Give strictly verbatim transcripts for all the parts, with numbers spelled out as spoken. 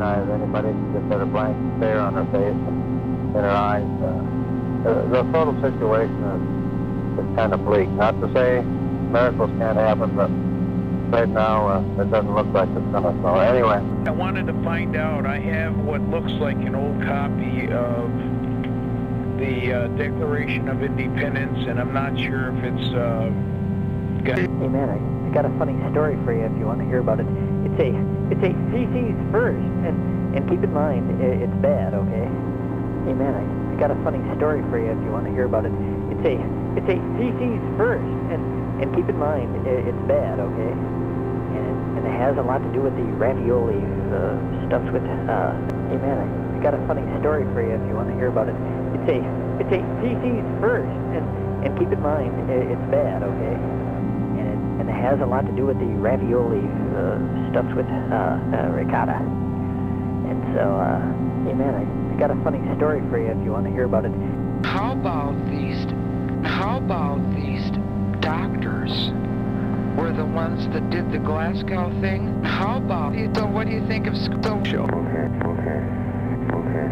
recognize anybody. She just had a blank stare on her face and in her eyes. Uh, the, the total situation is, is kind of bleak. Not to say miracles can't happen, but right now uh, it doesn't look like it's going to. So anyway. I wanted to find out. I have what looks like an old copy of the uh, Declaration of Independence, and I'm not sure if it's uh, got... Hey man, I, I got a funny story for you if you want to hear about it. It's a it's a feces first, and and keep in mind it, it's bad, okay? Hey man, I, I got a funny story for you if you want to hear about it. It's a it's a feces first, and and keep in mind it, it's bad, okay? And it, and it has a lot to do with the ravioli uh, stuffed with. Uh, hey man, I, I got a funny story for you if you want to hear about it. It's a it's a feces first, and and keep in mind it, it's bad, okay? And it, and it has a lot to do with the ravioli uh, stuffed with uh, uh, ricotta. And so, uh, hey man, I, I got a funny story for you if you want to hear about it. How about these? How about these doctors were the ones that did the Glasgow thing? How about you? So, what do you think of so? Okay, okay, okay,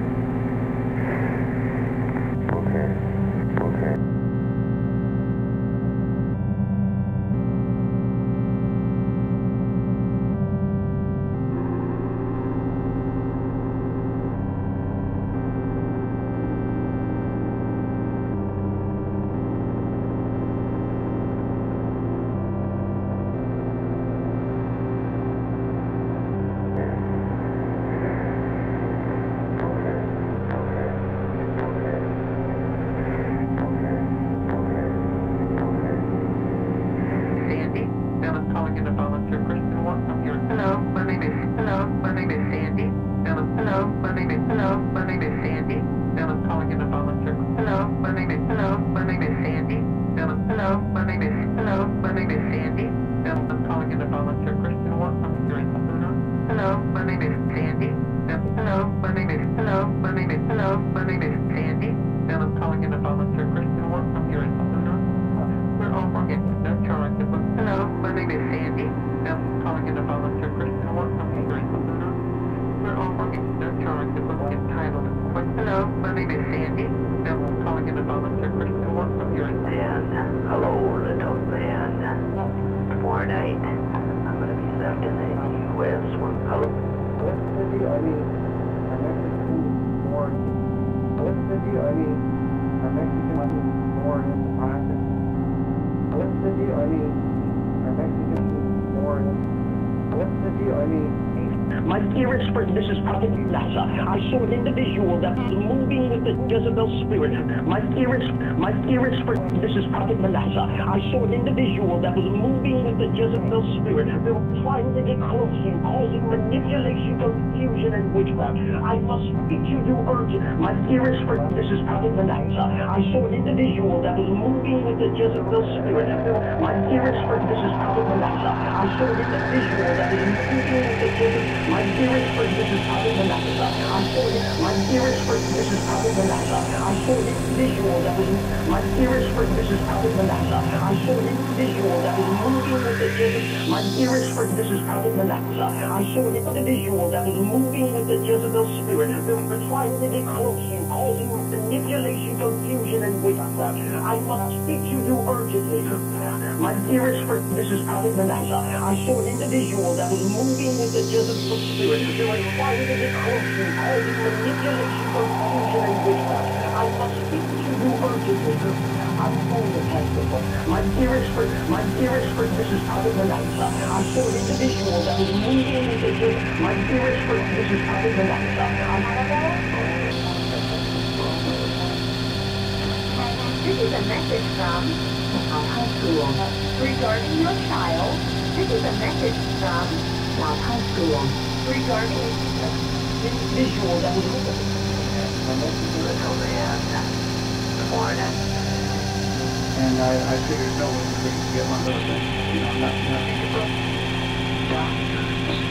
okay, okay. My dearest friend, this is Prophet Nasa. I saw an individual that was moving with the Jezebel spirit. My dearest, my dearest friend, this is Prophet Nasa. I saw an individual that was moving with the Jezebel spirit. They were trying to get close to you, causing manipulation, confusion, and witchcraft. I must speak to you urgent. My dearest friend, this is Prophet Nasa. I saw an individual that was moving with the Jezebel spirit. My dearest friend, this is Prophet Nasa. I saw an individual that was moving with the Jezebel. My dearest friend, this is Prophet Manasseh. I saw it. My dearest friend, this is Prophet Manasseh. I saw an individual that was. My dearest friend, this is Prophet Manasseh. I saw an individual that was moving with the Jezebel. My dearest friend, this is Prophet Manasseh. I saw an individual that was moving with the Jezebel spirit. They were trying to get close to you, causing manipulation, confusion, and witchcraft. I must speak to you urgently. My dearest friend, this is Prophet Manasseh. I saw an individual that was moving with the Jezebel spirit. They were trying to get close to you, causing manipulation, confusion, and witchcraft. I must speak to you urgently. I'm going to testify. My dearest friend, my dearest friend, this is Prophet Manasseh. I saw an individual that was moving with the Jezebel. My dearest friend, this is Prophet Manasseh. This is a message from our high school regarding your child. This is a message from our high school regarding this visual that was with us. And I, I figured no one could get one of those things. You know, not, nothing from doctors.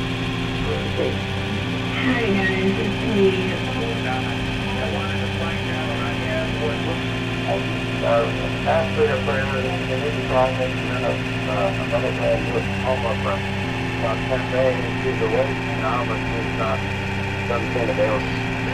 Hi guys, it's me. I wanted to find out. I have what looks Uh, after your prayer, they need to try and make sure that uh, another man was homeless for about ten days. She's awake now, but she's not understand that they were.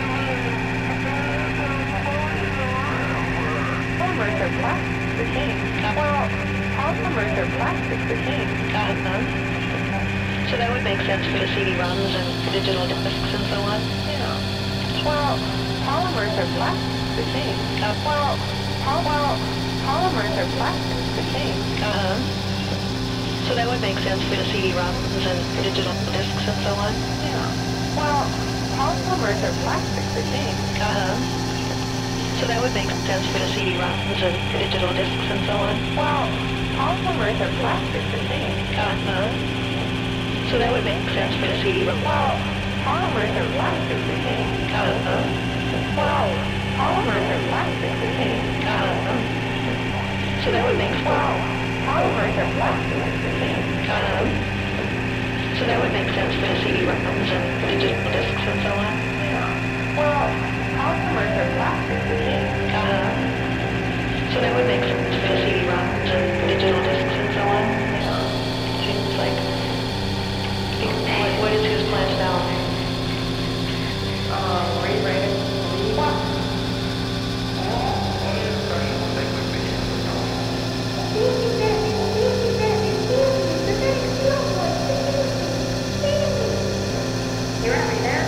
Polymers are plastic machines. Well, polymers are plastic machines. Uh-huh. So that would make sense for the C D-ROMs and digital discs and so on? Yeah. Well, polymers are plastic machines. Uh, well, pol well, polymers are plastic machines. Uh-huh. So that would make sense for the C D-ROMs and digital discs and so on? Yeah. Well, polymers are plastic machines. Uh-huh. So that would make sense for the C D-ROMs and digital discs and so on? Well, polymers are plastic machines. Uh-huh. So that would make sense for the C D-ROM. Well, polymers are plastic machines. Uh-huh. Well, polymers are plastic machines. Uh-huh. So that would make sense. Well, polymers are plastic machines. Uh-huh. So that would make sense for the C D-ROMs and digital discs and so on? Yeah. Well, polymers are plastic machines. Uh-huh. So that would make sense for the C D-ROMs and digital discs and so on? Yeah. Seems like... What, what is his plan now? Uh, rewrite it. What? You heard me there?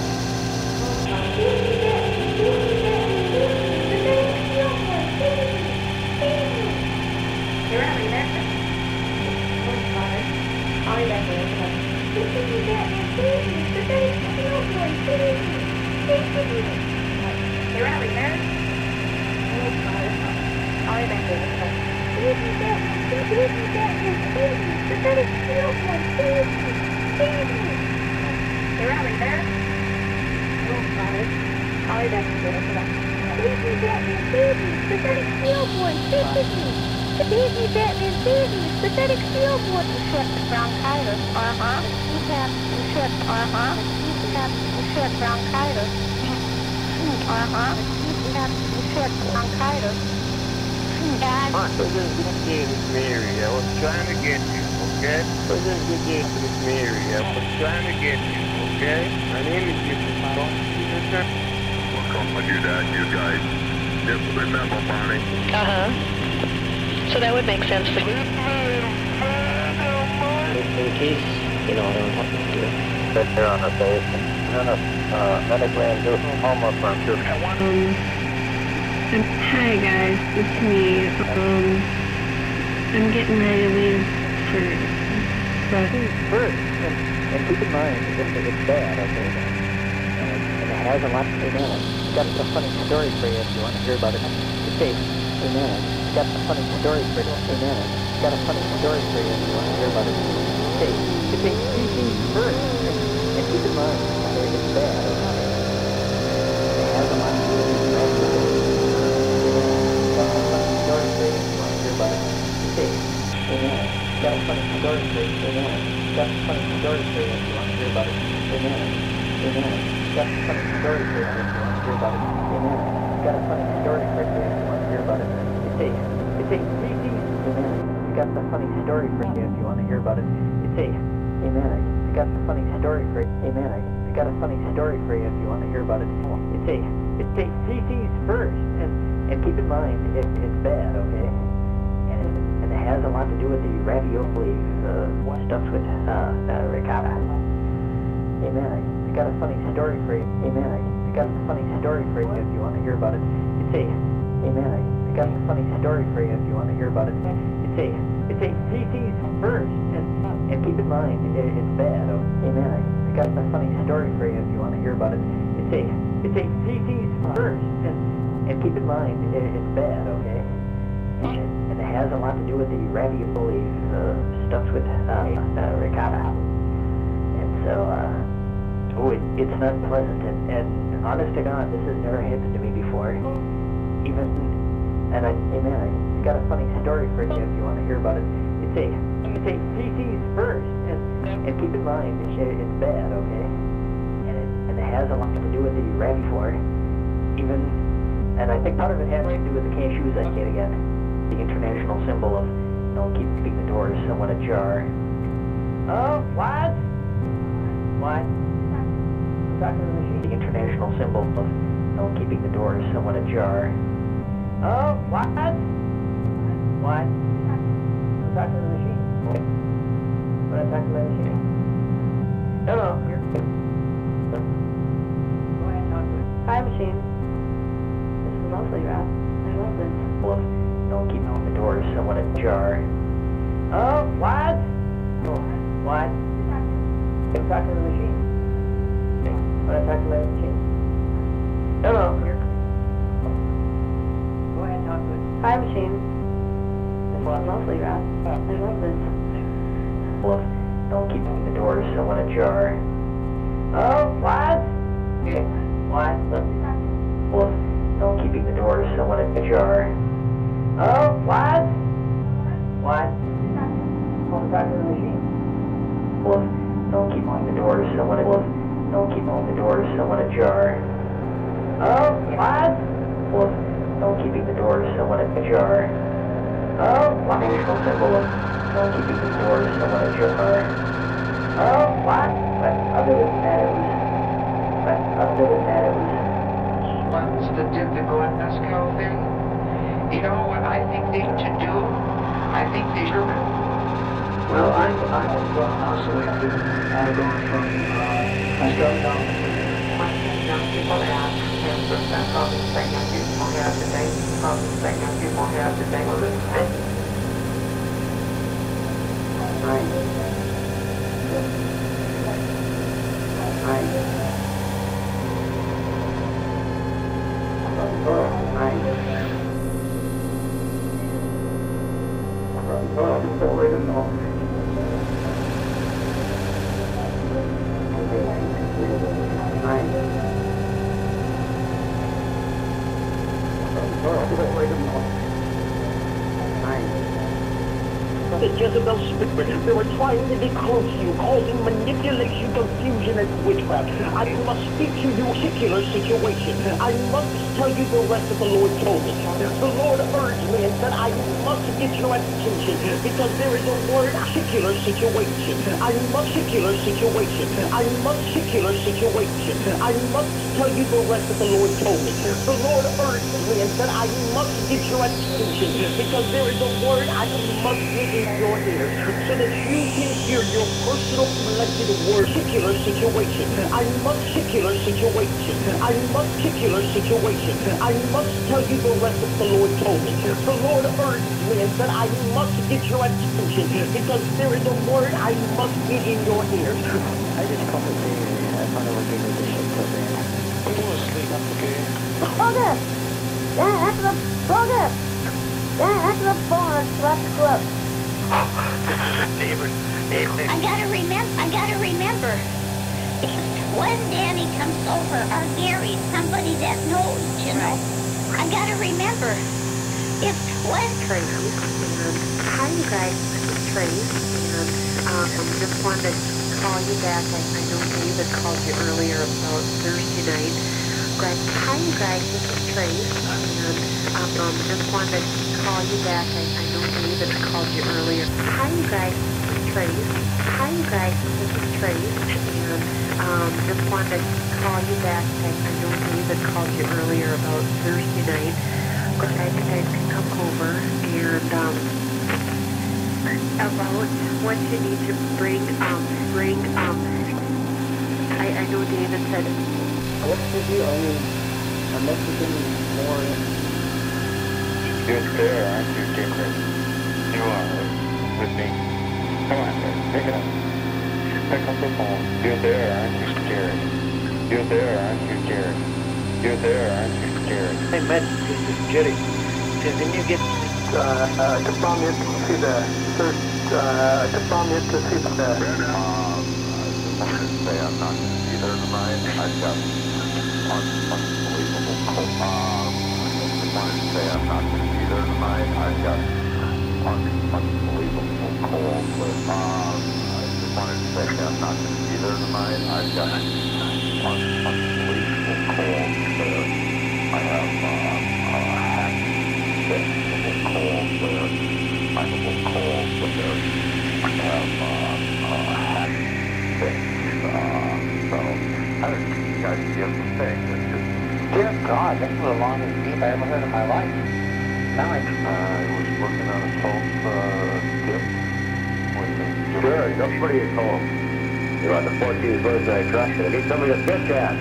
You heard me there? I'll be back later. You heard me there? I'll be back later. You heard me there? I'll be back later. Baby Batman babies, pathetic steel boy, baby. The baby Batman babies, pathetic steel boy. You shut bronchitis, uh-huh. You have, you shut, uh-huh. You have, you shut bronchitis. Uh-huh. You have, you shut bronchitis. God. This is Mary. I was trying to get you, okay? This is Miss Mary. I was trying to get you, okay? My name is Mister Welcome to that, you guys. Just remember, Bonnie. Uh-huh. So that would make sense for you. In case, you know, I don't have to do it. Sit there on her face and then a uh, medically induced homeless run through. Um, hi guys, it's me. Um, I'm getting ready to leave for, but... First, and, and keep in mind, it's, it's bad, okay? And, and it has a lot to say in it. Got a funny story for you if you want to hear about it. It's a, hey man, got a funny story for you. Hey man, got a funny story for you if you want to hear about it. It's a, it's a three things first, and, and keep in mind, it's bad, okay? It has a lot to do with it. Got a funny story for you if you want to hear about it. It's a, hey man, got a funny story for you. Hey man, got a funny story for you if you want to hear about it. Hey man, hey man, got a funny story for you if you want to hear about it. Hey man, got a funny story for you if you want to hear about it. It's a, it's a three things. Hey man, I got a funny story for you if you want to hear about it. It's a, hey man, I got a funny story for you. Hey man, I got a funny story for you if you want to hear about it. It's a, it's a three things first, and and keep in mind, it, it's bad, okay? And it, and it has a lot to do with the ravioli uh, stuffed with uh, uh, ricotta. Hey man, I, I got a funny story for you. Hey man, I, I got a funny story for you if you want to hear about it. It's a, hey man, I, I got a funny story for you if you want to hear about it. It's a, it's a three things first, and and keep in mind, it, it's bad. Oh, hey man, I, I got a funny story for you if you want to hear about it. It's a, it's a three things first, and and keep in mind, it, it's bad. Okay, and and it has a lot to do with the ravioli uh, stuffed with uh, uh, ricotta. And so, uh, oh, it, it's not pleasant, and, and honest to God, this has never happened to me before. Even, and I, hey man, I got a funny story for you if you want to hear about it. It's a, it's a three things first, and and keep in mind, it, it's bad, okay? And it, and it has a lot to do with the ravioli. Even, and I think part of it has to do with the can't shoes I get again. The international symbol of, you know, keeping the doors somewhat ajar. Oh, what? What? talking to the machine. The international symbol of, you know, keeping the doors somewhat ajar. Oh, what? What? I'm talking to the machine. Okay. When I talk to my machine. No, no, you're... Go ahead and talk to it. Hi, machine. This is lovely, Rob. I love this. Well, don't keep the doors somewhat ajar. Oh, what? Oh, what? I'm talking to the machine. Okay. When I talk to my machine. No, no, you're... Go ahead and talk to it. Hi, machine. This is lovely, Rob. I love this. Well, don't keep the doors somewhat ajar. Oh, what? Okay. What? Well, don't keep the doors somewhat ajar. Oh, what? What? Oh, I'm talking to the machine. Well, don't keep the doors somewhat. Well, don't keep the doors somewhat ajar. Oh, what? Well, don't keep the doors somewhat ajar. Oh, what? International symbol of don't keep the doors somewhat ajar. Oh, what? But other than that, it was. But other than that, it was. Ones that did the Glasgow thing. You know what I think they should do? I think they should. Well, I'm, I'm oscillated. I'm going from, uh, I started off with Young people have ten percent of the thing young people have today, of the thing young people have today. Right. Right. Right. Oh, wait a minute. Right. Oh, wait a minute. Right. The Jezebel spirit, they were trying to declose you, causing manipulation, confusion, and witchcraft. I must speak to you secular situation. I must tell you the rest of the Lord told me. The Lord urged me and said I must get your attention because there is a word secular situation. I must secular situation. I must secular situation. I must tell you the rest of the Lord told me. The Lord urged me and said I must get your attention because there is a word I must get in your ears so that you can hear your personal blessed word. Secular situation. I must secular situation. I must secular situation. I must tell you the rest of the Lord told me. The Lord urged me and said I must get your attention because there is a word I must get in your ears. I just called it the uh, Honolulu Edition program. People asleep, okay? Roger! Yeah, that's the... Roger! Yeah, that's the phone. Let's club. This is David. David. I gotta remember, I gotta remember. When Danny comes over, or Gary, somebody that knows, you know. I gotta remember. If when... Tracy, and hi you guys, this is Trace, and um, I just wanted to call you back. I, I know David called you earlier about Thursday night. But hi you guys, this is Trace, and um, um, just wanted to call you back. I, I know David called you earlier. Hi you guys, this is Trace. Hi you guys, this is Trace, and um, just wanted to call you back. I, I know David called you earlier about Thursday night. But I think I can come over and um, about what you need to bring, um, bring, um, I, I know David said, what should you, I mean, I must have been more in. You're there, aren't you, Jacob? You are with me. Come on, man, pick it up. Pick up the phone. You're there, aren't you, Jared? You're there, aren't you, Jared? You're there, aren't you, Jared? Hey, Matt, this is Jerry. Didn't you get... Uh, uh, just found me to see the third, uh, just found me to see the... Um, I just wanted to say I'm not either tonight. I've got un unbelievable cold. Um, I just wanted to say I'm not either tonight. I've got un unbelievable cold. But, um, I just wanted to say I'm not either tonight. I've got un unbelievable cold. But I have, uh, a happy, fixable cold. But I have a cold. But I have, uh, a happy fix. Uh, so, I don't Dear God, that's the longest beep I ever heard in my life. Sound like uh, I was working on a cold uh, dip. Sure, nobody is home. You're on the fourteenth birthday truck. I need somebody to pitch at.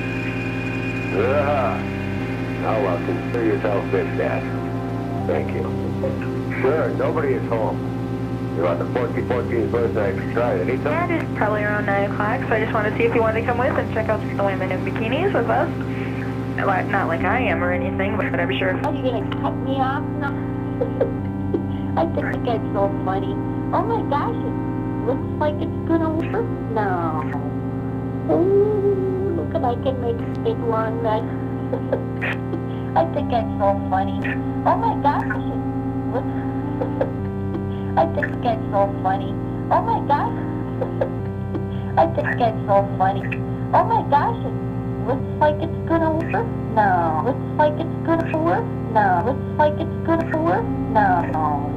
Yeah. Now, uh, consider yourself bitched at. Thank you. Sure, nobody is home. You're on the fourteenth birthday truck. I need Yeah, somebody. it's probably around nine o'clock, so I just wanted to see if you wanted to come with and check out the women in bikinis with us. Like, not like I am or anything, but I'm sure. Are you going to cut me off? No. I think that's so funny. Oh my gosh, it looks like it's going to work. No. Ooh, look at I can make a big long mess. I think that's so funny. Oh my gosh, it looks... I think that's so funny. Oh my gosh. I think that's so funny. Oh my gosh, it looks like it's gonna work. No. Looks like it's gonna work. No. Looks like it's gonna work. No.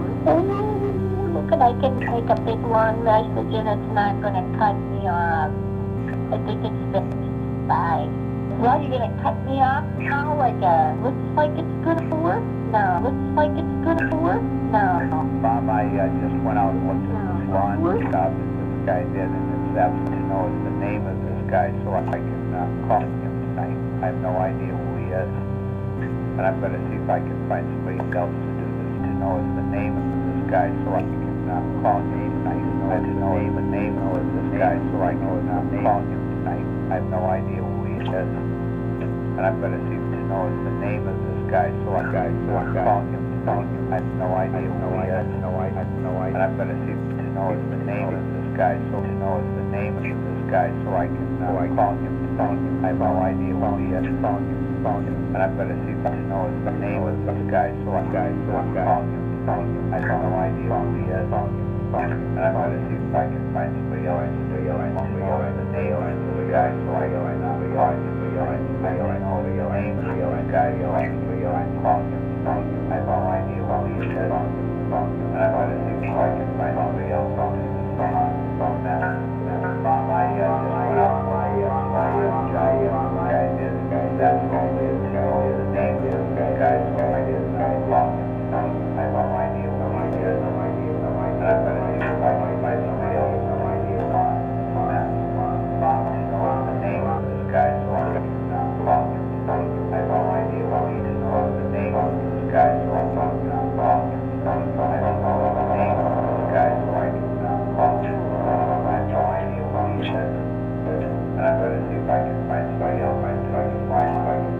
Oh, look at I can make a big long message and it's not gonna cut me off. I think it's fixed. Bye. Well, you're gonna cut me off now like a, looks like it's gonna work? No. Looks like it's gonna work? No. Mom, I uh, just went out and looked at this lawn job that this guy did, and it's absolutely to know the name of this guy so I can uh, call him tonight. I have no idea who he is. And I'm going to see if I can find somebody else to do this, to know the name of this guy so I can uh, call him tonight. I have to know the name of this guy so I can uh, call him tonight. I have no idea who he is. And I'm going to see to know the name of this guy so I can uh, call him tonight. I have no idea who he is. And I'm going to see to know the name of this guy so to know the name of this guy so I can uh, call him tonight. I have no idea who he is. And I'm going to see to know the name of this guy so I can uh, call him tonight. I have no idea who he is. And I'm going to see if I can find somebody else to know the name of this guy so I can uh, call him tonight. I don't know the name of this guy so I can uh, call him tonight. I have no idea who he is. And I'm going to see if I can find somebody else to do this phone now. Mom, I uh, just went out and I uh, job this guy did. That's all it is. To know the name of this guy so I can uh, call him tonight. I have no idea who he is. And I'm going to see if I can find somebody else to know the Mom, to know the name of this guy so I can uh, call him tonight. I have no idea who he is. Know the name of this guy so I can uh, call him tonight. I don't know the name of this guy so I can uh, call him tonight. I have no idea who he is. And I'm going to see if I can find somebody else to do this phone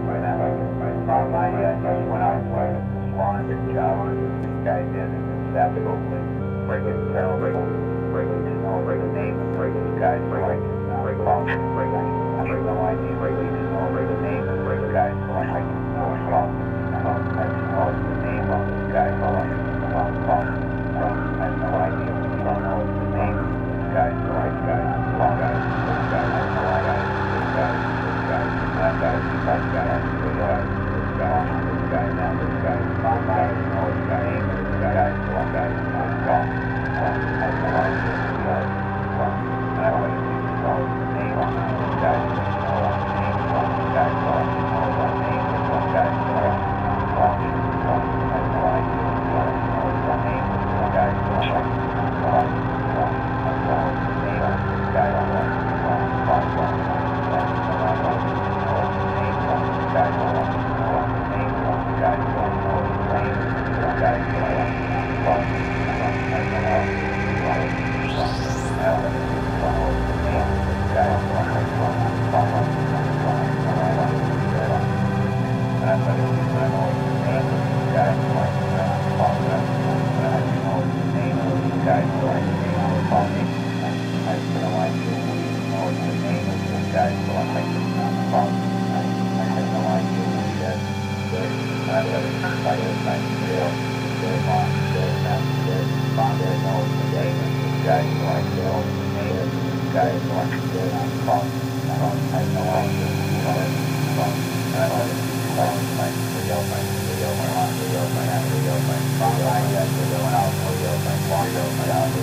Mom, I uh, just went out and looked at this lawn job that this guy did, and it's absolutely friggin' terrible. Friggin' to know the name of this guy so I can uh, call him tonight. I have no idea who he is. Know the name of this guy so I can uh, call him tonight. I just know the name of this guy so I can uh, call him tonight. I have no idea who he is. Know the name of this guy so I can uh, call him tonight. I have no idea who this guy is. This guy, that guy, this guy, this guy, this guy, this guy, this guy, now this guy, Mom, I know the name of this guy so I can uh, call him tonight. I have no idea who he is. And I'm going to see to know the name of this guy so I can know the name of this guy so I can know the name of this guy so I can uh, call him tonight. I have no idea who he is. Know the name of this guy so I can uh, call him tonight. I know the name of this guy so I can uh, call him tonight. I have no idea who he is. Know the name of this guy so I can know the name of this guy so I know the name of this guy so I can uh, call him tonight. I have no idea who he is. I'm going to see to know the name of this guy so I can uh, call him tonight. I have no idea who he is. And I'm going to see to know the name of this guy so I can uh, call him tonight. I have to know the name of this guy so I can uh, call him tonight. I have no idea who he is. Know the name of this guy so I can uh, call him tonight. I have no idea who he is. And I'm going to see if I can find somebody else to do this phone now. Mom, I know the name of this guy so I can know the name of this guy so I can uh, call him tonight. I have no idea who he is. And I'm going to see if I can find somebody else, find somebody else, find somebody else, find somebody else, find somebody else. Mom, I uh, just went out and looked at this lawn job that this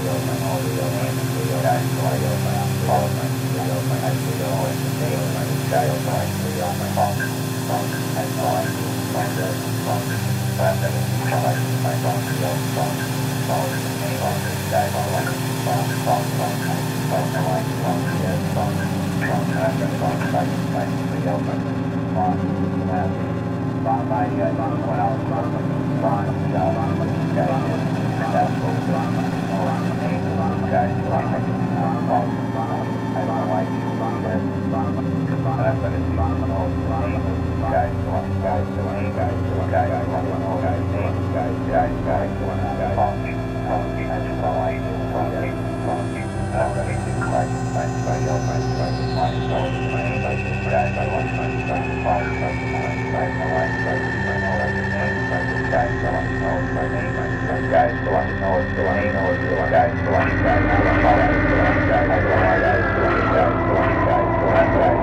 guy so I can uh, call him tonight. I have to know the name of this guy so I can uh, call him tonight. Guys,